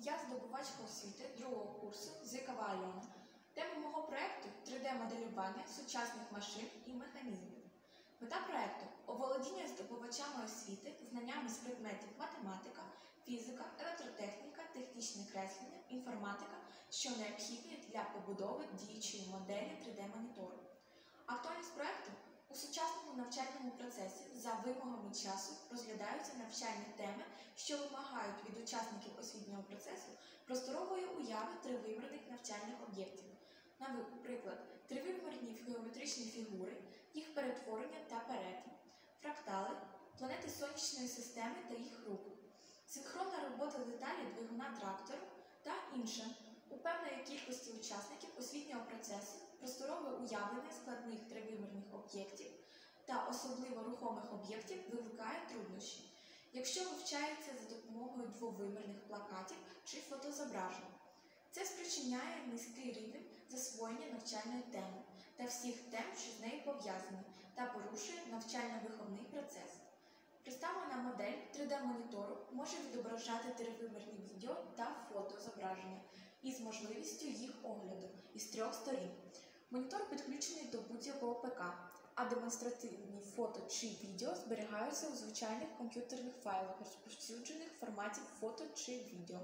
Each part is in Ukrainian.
Я здобувачка освіти другого курсу Зикова Альона. Тема мого проєкту – 3D-моделювання сучасних машин і механізмів. Мета проєкту – оволодіння здобувачами освіти знаннями з предметів математика, фізика, електротехніка, технічне креслення, інформатика, що необхідні для побудови діючої моделі 3D-монітору. Актуальність проєкту – у сучасному навчальному процесі за вимогами часу розглядаються навчальні теми, що вимагають від учасників освітнього процесу просторової уяви тривимірних навчальних об'єктів. Наприклад, тривимірні геометричні фігури, їх перетворення та перетин, фрактали, планети Сонячної системи та їх руху, синхронна робота деталі двигуна трактору та інше. У певної кількості учасників освітнього процесу просторове уявлення складних тривимірних об'єктів та особливо рухомих об'єктів викликає труднощі, якщо вивчається за допомогою двовимірних плакатів чи фотозображень. Це спричиняє низький рівень засвоєння навчальної теми та всіх тем, що з нею пов'язані, та порушує навчально-виховний процес. Представлена модель 3D-монітору може відображати тривимірні відео та фотозображення із можливістю їх огляду із трьох сторін. Монітор підключений до будь-якого ПК, а демонстративні фото чи відео зберігаються у звичайних комп'ютерних файлах, розповсюджених в форматі фото чи відео.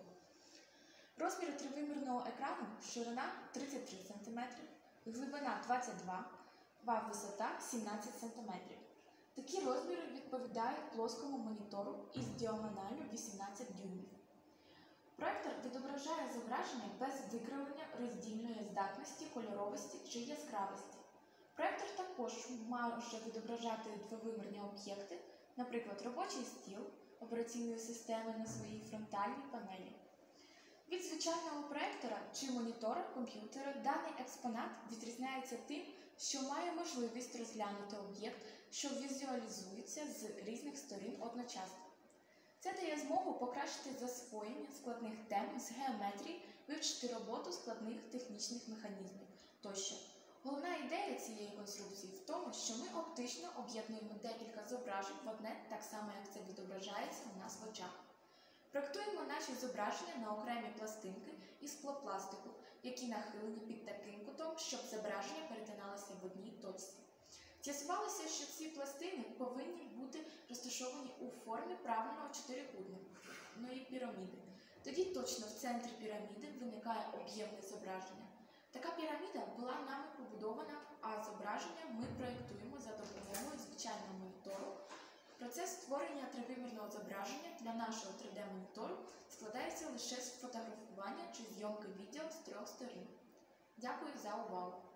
Розміри тривимірного екрану – ширина 33 см, глибина 22 см, висота 17 см. Такі розміри відповідають плоскому монітору із діагоналлю 18 дюймів. Проєктор відображає зображення без викривлення роздільної здатності, кольоровості чи яскравості. Проєктор також може відображати двовимірні об'єкти, наприклад, робочий стіл операційної системи на своїй фронтальній панелі. Від звичайного проєктора чи монітора комп'ютера даний експонат відрізняється тим, що має можливість розглянути об'єкт, що візуалізується з різних сторін одночасно. Це дає змогу покращити засвоєння складних тем з геометрії, вивчити роботу складних технічних механізмів тощо. Головна ідея цієї конструкції в тому, що ми оптично об'єднуємо декілька зображень в одне, так само як це відображається у нас в очах. Проєктуємо наші зображення на окремі пластинки із склопластику, які нахилені під таким кутом, щоб зображення перетиналися в одній точці. З'ясувалося, що ці пластини повинні бути розташовані у формі правильного чотирикутної піраміди. Тоді точно в центрі піраміди виникає об'ємне зображення. Така піраміда була нами побудована, а зображення ми проєктуємо за допомогою звичайного монітору. Процес створення тривимірного зображення для нашого 3D-монітору складається лише з фотографування чи зйомки відео з трьох сторін. Дякую за увагу!